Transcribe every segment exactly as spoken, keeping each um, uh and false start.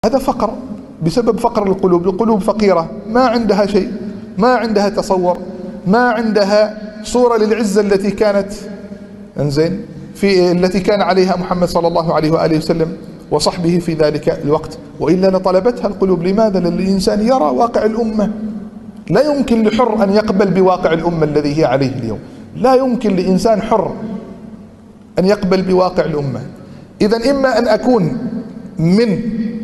هذا فقر بسبب فقر القلوب. القلوب فقيرة، ما عندها شيء، ما عندها تصور، ما عندها صورة للعزة التي كانت انزين في التي كان عليها محمد صلى الله عليه وآله وسلم وصحبه في ذلك الوقت، وإلا لطلبتها القلوب. لماذا؟ للإنسان يرى واقع الأمة، لا يمكن لحر أن يقبل بواقع الأمة الذي هي عليه اليوم، لا يمكن لإنسان حر أن يقبل بواقع الأمة. إذن إما أن أكون من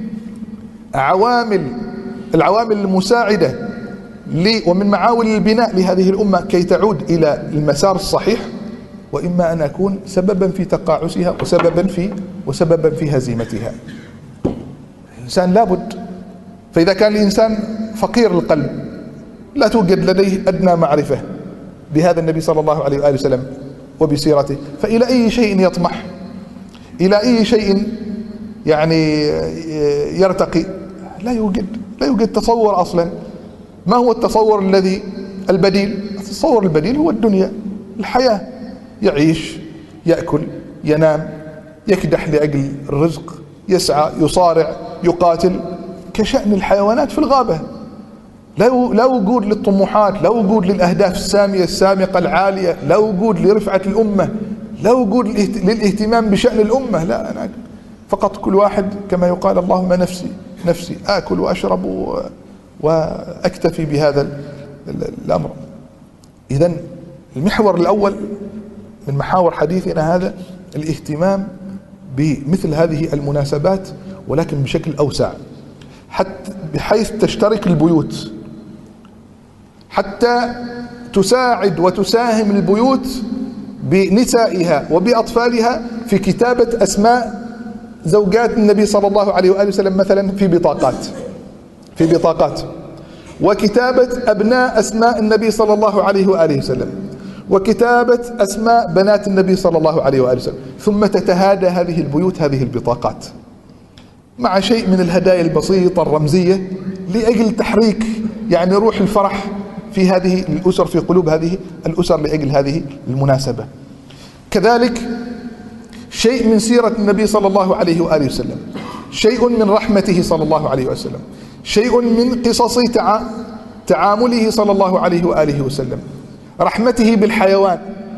عوامل العوامل المساعدة لي ومن معاول البناء لهذه الأمة كي تعود إلى المسار الصحيح، وإما أن أكون سببا في تقاعسها وسببا في وسببا في هزيمتها. الإنسان لابد، فإذا كان الإنسان فقير القلب لا توجد لديه أدنى معرفة بهذا النبي صلى الله عليه وآله وسلم وبسيرته، فإلى أي شيء يطمح؟ إلى أي شيء يعني يرتقي؟ لا يوجد لا يوجد تصور أصلا. ما هو التصور الذي البديل؟ التصور البديل هو الدنيا، الحياة، يعيش، يأكل، ينام، يكدح لأجل الرزق، يسعى، يصارع، يقاتل كشأن الحيوانات في الغابة. لا وجود للطموحات، لا وجود للأهداف السامية السامقة العالية، لا وجود لرفعة الأمة، لا وجود للاهتمام بشأن الأمة. لا، أنا فقط كل واحد كما يقال اللهم نفسي نفسي، آكل وأشرب وأكتفي بهذا الأمر. إذن المحور الأول من محاور حديثنا هذا الاهتمام بمثل هذه المناسبات، ولكن بشكل أوسع، حتى بحيث تشترك البيوت، حتى تساعد وتساهم البيوت بنسائها وبأطفالها في كتابة أسماء زوجات النبي صلى الله عليه وآله وسلم مثلا في بطاقات في بطاقات وكتابة أبناء أسماء النبي صلى الله عليه وآله وسلم، وكتابة أسماء بنات النبي صلى الله عليه وآله وسلم، ثم تتهادى هذه البيوت هذه البطاقات مع شيء من الهدايا البسيطة الرمزية لأجل تحريك يعني روح الفرح في هذه الأسر، في قلوب هذه الأسر لأجل هذه المناسبة. كذلك شيء من سيرة النبي صلى الله عليه وآله وسلم، شيء من رحمته صلى الله عليه وسلم، شيء من قصص تع... تعامله صلى الله عليه وآله وسلم، رحمته بالحيوان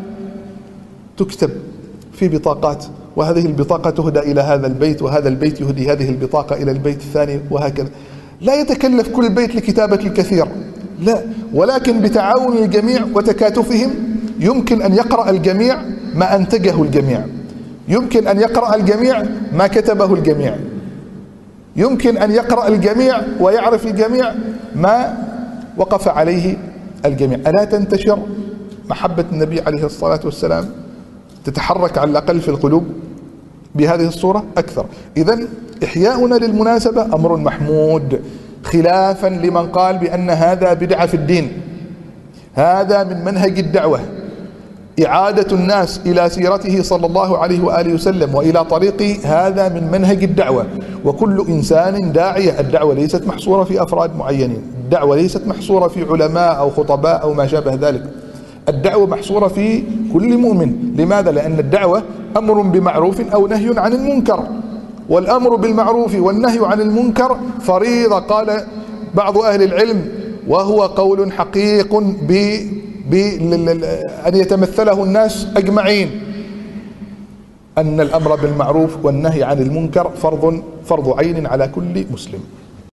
تكتب في بطاقات، وهذه البطاقة تهدى إلى هذا البيت، وهذا البيت يهدي هذه البطاقة إلى البيت الثاني، وهكذا. لا يتكلف كل بيت لكتابة الكثير، لا، ولكن بتعاون الجميع وتكاتفهم يمكن أن يقرأ الجميع ما أنتجه الجميع، يمكن أن يقرأ الجميع ما كتبه الجميع، يمكن أن يقرأ الجميع ويعرف الجميع ما وقف عليه الجميع. ألا تنتشر محبة النبي عليه الصلاة والسلام، تتحرك على الأقل في القلوب بهذه الصورة أكثر. إذن إحياؤنا للمناسبة أمر محمود، خلافا لمن قال بأن هذا بدعة في الدين. هذا من منهج الدعوة، إعادة الناس إلى سيرته صلى الله عليه وآله وسلم وإلى طريقه، هذا من منهج الدعوة. وكل إنسان داعية. الدعوة ليست محصورة في أفراد معينين، الدعوة ليست محصورة في علماء أو خطباء أو ما شابه ذلك، الدعوة محصورة في كل مؤمن. لماذا؟ لأن الدعوة أمر بمعروف أو نهي عن المنكر، والأمر بالمعروف والنهي عن المنكر فريضة، قال بعض أهل العلم وهو قول حقيق بأن يتمثله الناس أجمعين، أن الأمر بالمعروف والنهي عن المنكر فرض فرض عين على كل مسلم.